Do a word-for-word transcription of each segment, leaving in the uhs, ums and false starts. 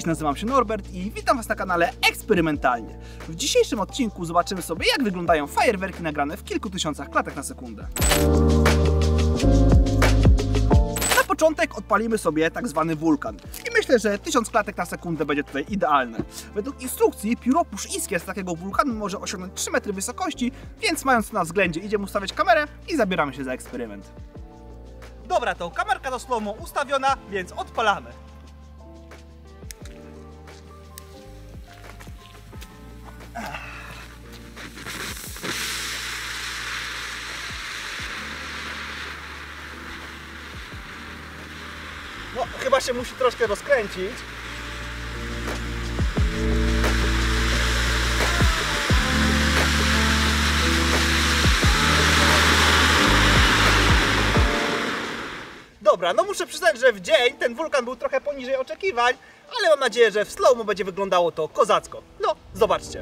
nazywam się Norbert i witam Was na kanale Eksperymentalnie. W dzisiejszym odcinku zobaczymy sobie, jak wyglądają fajerwerki nagrane w kilku tysiącach klatek na sekundę. Na początek odpalimy sobie tak zwany wulkan. I myślę, że tysiąc klatek na sekundę będzie tutaj idealne. Według instrukcji pióropusz iskier z takiego wulkanu może osiągnąć trzy metry wysokości, więc mając to na względzie idziemy ustawiać kamerę i zabieramy się za eksperyment. Dobra, to kamerka do slow-mo ustawiona, więc odpalamy. No, chyba się musi troszkę rozkręcić. Dobra, no muszę przyznać, że w dzień ten wulkan był trochę poniżej oczekiwań, ale mam nadzieję, że w slow-mo będzie wyglądało to kozacko. No, zobaczcie.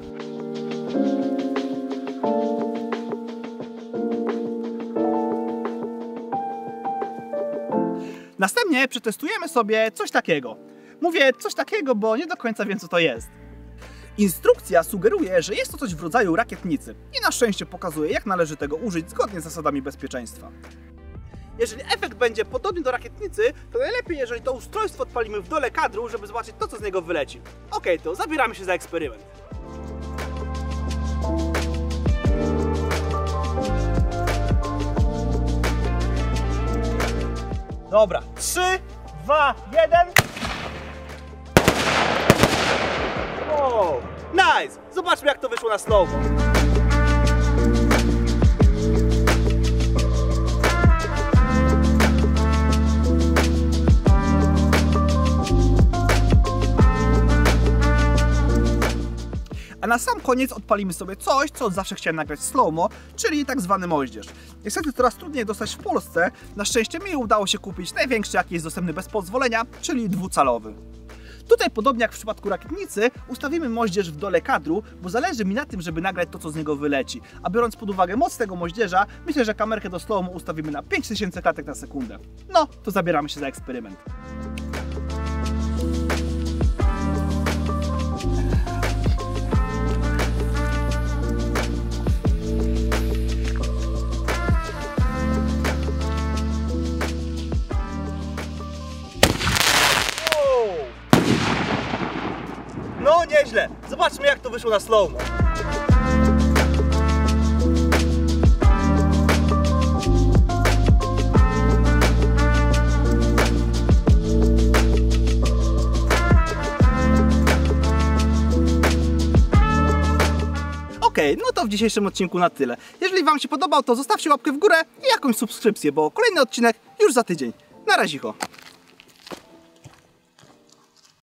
Następnie przetestujemy sobie coś takiego. Mówię coś takiego, bo nie do końca wiem, co to jest. Instrukcja sugeruje, że jest to coś w rodzaju rakietnicy i na szczęście pokazuje, jak należy tego użyć zgodnie z zasadami bezpieczeństwa. Jeżeli efekt będzie podobny do rakietnicy, to najlepiej, jeżeli to ustrojstwo odpalimy w dole kadru, żeby zobaczyć to, co z niego wyleci. Ok, to zabieramy się za eksperyment. Dobra, trzy, dwa, jeden. Wow, nice! Zobaczmy, jak to wyszło na slow-mo. A na sam koniec odpalimy sobie coś, co od zawsze chciałem nagrać w slow-mo, czyli tak zwany moździerz. Niestety coraz trudniej dostać w Polsce. Na szczęście mi udało się kupić największy, jaki jest dostępny bez pozwolenia, czyli dwucalowy. Tutaj, podobnie jak w przypadku rakietnicy, ustawimy moździerz w dole kadru, bo zależy mi na tym, żeby nagrać to, co z niego wyleci. A biorąc pod uwagę moc tego moździerza, myślę, że kamerkę do slow-mo ustawimy na pięć tysięcy klatek na sekundę. No, to zabieramy się za eksperyment. No nieźle! Zobaczmy, jak to wyszło na slow-mo. Okej, no to w dzisiejszym odcinku na tyle. Jeżeli Wam się podobał, to zostawcie łapkę w górę i jakąś subskrypcję, bo kolejny odcinek już za tydzień. Na razie.